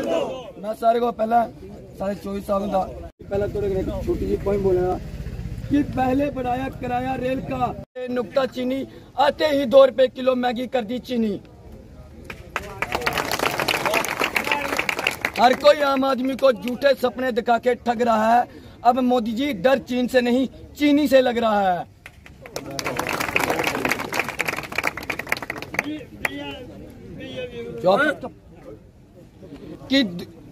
मैं सारे को पहला साढ़े 24 साल का पहला तो छोटी सी पॉइंट बोला कि पहले बढ़ाया किराया रेल का नुक्ता चीनी आते ही 2 रुपए किलो मैगी कर दी चीनी। हर कोई आम आदमी को झूठे सपने दिखा के ठग रहा है। अब मोदी जी डर चीन से नहीं चीनी से लग रहा है। कि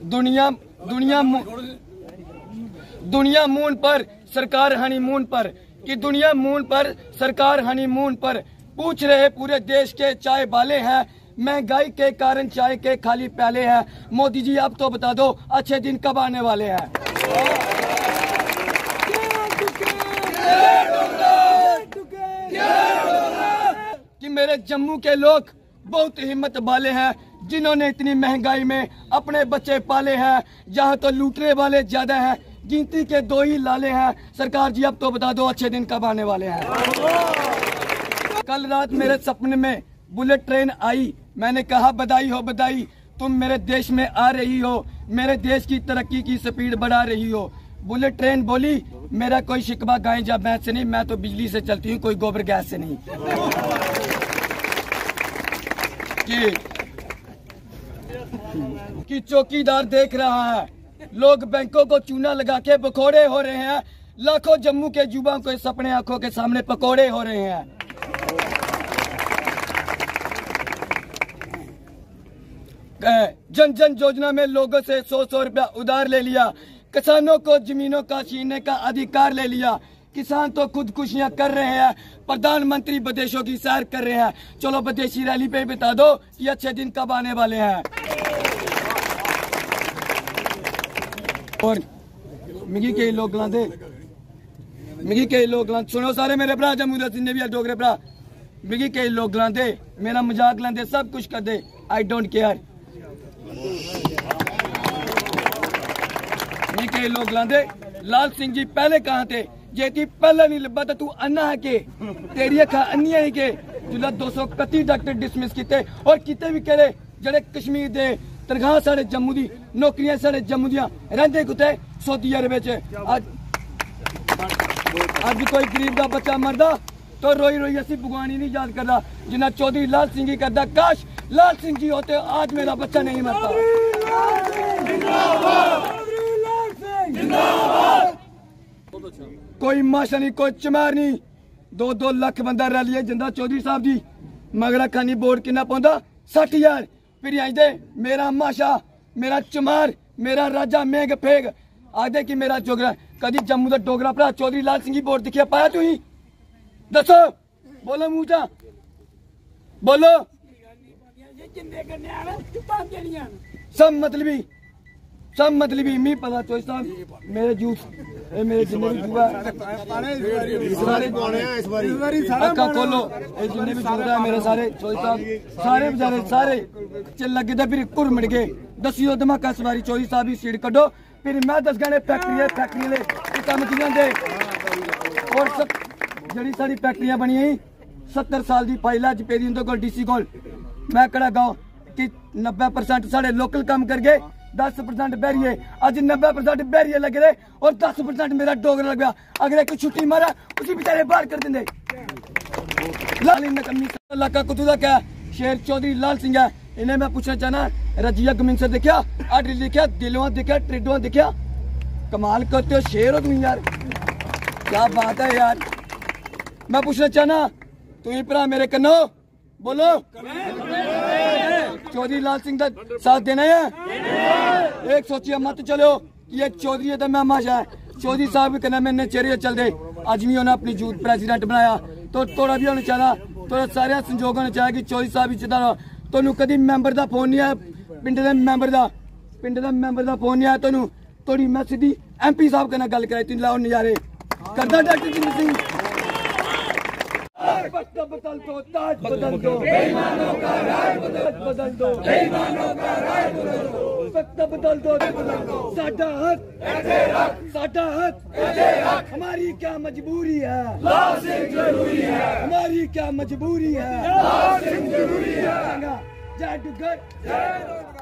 दुनिया मून पर सरकार हनीमून पर, कि दुनिया मून पर सरकार हनीमून पर। पूछ रहे पूरे देश के चाय वाले हैं, महंगाई के कारण चाय के खाली प्याले हैं। मोदी जी आप तो बता दो अच्छे दिन कब आने वाले हैं। कि मेरे जम्मू के लोग बहुत हिम्मत वाले हैं, जिन्होंने इतनी महंगाई में अपने बच्चे पाले हैं। जहाँ तो लूटने वाले ज्यादा हैं, गिनती के 2 ही लाले हैं। सरकार जी अब तो बता दो अच्छे दिन कब आने वाले हैं। कल रात मेरे सपने में बुलेट ट्रेन आई। मैंने कहा बधाई हो बधाई, तुम मेरे देश में आ रही हो, मेरे देश की तरक्की की स्पीड बढ़ा रही हो। बुलेट ट्रेन बोली मेरा कोई शिकवा गाय या भैंस से नहीं, मैं तो बिजली से चलती हूँ, कोई गोबर गैस से नहीं। कि चौकीदार देख रहा है, लोग बैंकों को चूना लगा के पकौड़े हो रहे हैं। लाखों जम्मू के युवाओं के सपने आंखों के सामने पकौड़े हो रहे हैं। जन जन योजना में लोगों से 100 रुपया उधार ले लिया। किसानों को जमीनों का छीनने का अधिकार ले लिया। किसान तो खुदकुशियां कर रहे हैं, प्रधानमंत्री विदेशों की सैर कर रहे हैं। चलो विदेशी रैली पे बता दो कि अच्छे दिन कब आने वाले हैं। और मिगी के लोग लांदे, मिगी के लोग लांदे, सुनो सारे मेरे भरा जम्मू दे जिन्ने भी डोगरे भरा, मिगी के लोग लांदे, मेरा मजाक लांदे, सब कुछ कर दे, आई डोंट केयर। मिगी के लोग लांदे, लाल सिंह जी पहले कहाँ थे? जे ती पहले नहीं लब्बा तो तू अन्ना है के, तेरी अखा अन्निया ही के। जुला 231 डॉक्टर डिसमिस किते और किते भी करे जड़े कश्मीर दे तनख्वाह साढ़े जम्मू दी, नौकरियां साढ़े जम्मू दियां, रहिंदे कुते सऊदी अरब विच। अज कोई गरीब का बच्चा मरदा तो रोई रोई असी भगवान ही नहीं याद करता जिन्ना चौधरी लाल सिंह ही करदा। काश लाल सिंह जी होते आज मेरा बच्चा नहीं मरता। कोई माशा नहीं, कोई चमार नहीं, 2-2 लाख बंदा रैली जिंदा चौधरी साहब जी। मगरा खानी बोर्ड कितना पाउंदा? 60,000। फिर आई दे मेरा माशा, मेरा चमार, मेरा राजा मेघ फेग आदे कि मेरा जोगरा। कदी जम्मू का डोगरा भरा चौधरी लाल सिंह बोर्ड दिखिया पाया तू ही? दसो, बोलो मूचा बोलो। सब मतलबी मी पता चौधरी साहब मेरे जूस मेरे जिन्ने भी जुआ अक्का खोलो, जिन्ने भी जुआ मेरे सारे चौधरी साहब सारे बेचारे सारे चल लगे थे। फिर घुर मिट गए, दसियो धमाका सवारी चौधरी साहब की सीट कड्डो। फिर मैं दस गए फैक्ट्री कम कियां दे। और जी साड़ी फैक्ट्रियां बनी 70 साल की फाइल अज पेदी उनके कोल डीसी कोल। मैं कड़ा गाँव कि 90% साढ़े लोकल काम कर गए, 10% बैरिए। अज 90% बैरिए लग रहे और 10% मेरा डोगरा लग गया। अगर कोई छुट्टी मारा उसी बेचारे बाहर कर देंगे। लाली नकमी इलाका कुतू का क्या शेर चौधरी लाल सिंह है। इन्हें मैं पूछना चाहना रजिया गमिंग से देखा, आडरी देखा, दिलवा देखा, ट्रेडवा देखा। कमाल करते हो, शेर हो तुम यार, क्या बात है यार। मैं पूछना चाहना तू ही भरा मेरे कन्नो बोलो, चौधरी लाल सिंह का साथ देना है। एक सोचिए मत चलो ये चौधरी तो मैं माशा है। चौधरी साहब भी कहना मैंने चेहरे चल दे। अज भी उन्हें अपनी यूथ प्रेसिडेंट बनाया तो थोड़ा भी होना चाहिए, थोड़ा सारे संजोग होना चाहिए कि चौधरी साहब इज्जतदार। तुहानू कभी मैंबर का फोन नहीं आया, पिंड के मैंबर का फोन नहीं आया तुहानू? थोड़ी मैं सीधी MP साहब कन्नै गल कराई, तुम लाओ नजारे करदा डॉक्टर जिंद सिंह। बदल दो, ताज बदल दो, बेईमानों का राज बदल दो, बेईमानों का राज बदल दो, वक्त बदल दो, साडा हक, हमारी क्या मजबूरी है, लाल सिंह जरूरी है, हमारी क्या मजबूरी है, लाल सिंह जरूरी है। जय डुग्गर, जय